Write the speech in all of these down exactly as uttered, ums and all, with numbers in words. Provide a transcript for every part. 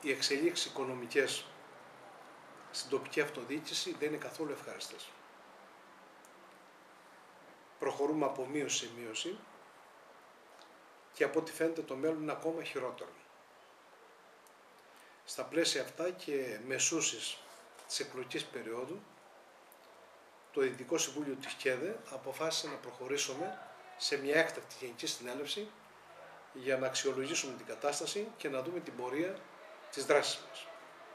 οι εξελίξεις οικονομικές στην τοπική αυτοδιοίκηση δεν είναι καθόλου ευχάριστες. Προχωρούμε από μείωση σε μείωση και από ό,τι φαίνεται το μέλλον είναι ακόμα χειρότερο. Στα πλαίσια αυτά και μεσούσης της εκλογικής περίοδου, το Διοικητικό Συμβούλιο της ΚΕΔΕ αποφάσισε να προχωρήσουμε σε μια έκτακτη γενική συνέλευση για να αξιολογήσουμε την κατάσταση και να δούμε την πορεία της δράσης μας.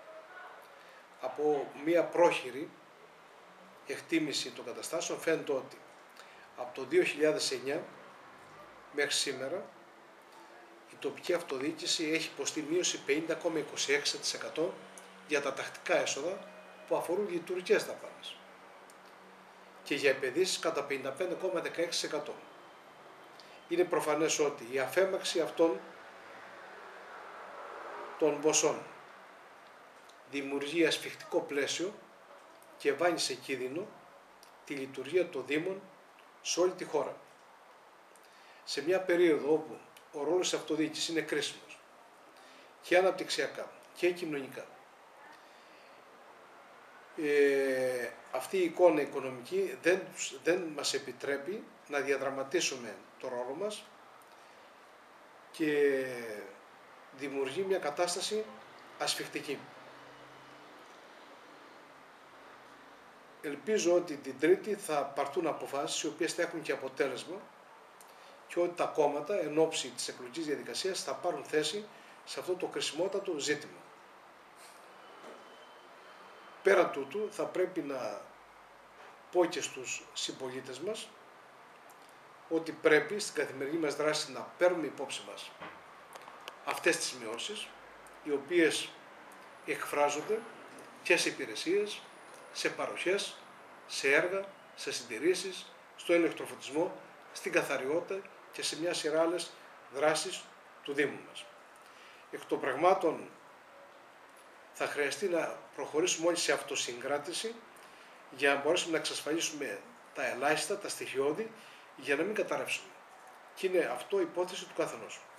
Από μια πρόχειρη εκτίμηση των καταστάσεων φαίνεται ότι από το δύο χιλιάδες εννιά μέχρι σήμερα η τοπική αυτοδιοίκηση έχει υποστεί μείωση πενήντα κόμμα είκοσι έξι τοις εκατό για τα τακτικά έσοδα που αφορούν λειτουργικές δαπάνες και για επενδύσεις κατά πενήντα πέντε κόμμα δεκαέξι τοις εκατό. Είναι προφανές ότι η αφέμαξη αυτών των ποσών δημιουργεί ασφιχτικό πλαίσιο και βάνει σε κίνδυνο τη λειτουργία των Δήμων σε όλη τη χώρα. Σε μια περίοδο όπου ο ρόλος της αυτοδιοίκησης είναι κρίσιμος και αναπτυξιακά και κοινωνικά, ε, αυτή η εικόνα οικονομική δεν, δεν μας επιτρέπει να διαδραματίσουμε το ρόλο μας και δημιουργεί μια κατάσταση ασφιχτική. Ελπίζω ότι την Τρίτη θα πάρθουν αποφάσεις οι οποίες θα έχουν και αποτέλεσμα και ότι τα κόμματα εν ώψη της εκλογικής διαδικασίας θα πάρουν θέση σε αυτό το κρισιμότατο ζήτημα. Πέρα τούτου θα πρέπει να πω και στους συμπολίτες μας ότι πρέπει στην καθημερινή μας δράση να παίρνουμε υπόψη μας αυτές τις μειώσεις, οι οποίες εκφράζονται και σε υπηρεσίες, σε παροχές, σε έργα, σε συντηρήσεις, στο ηλεκτροφωτισμό, στην καθαριότητα και σε μια σειρά άλλες δράσεις του Δήμου μας. Εκ των πραγμάτων θα χρειαστεί να προχωρήσουμε όλοι σε αυτοσυγκράτηση για να μπορέσουμε να εξασφαλίσουμε τα ελάχιστα, τα στοιχειώδη, για να μην καταρρεύσουμε. Και είναι αυτό η υπόθεση του καθενός.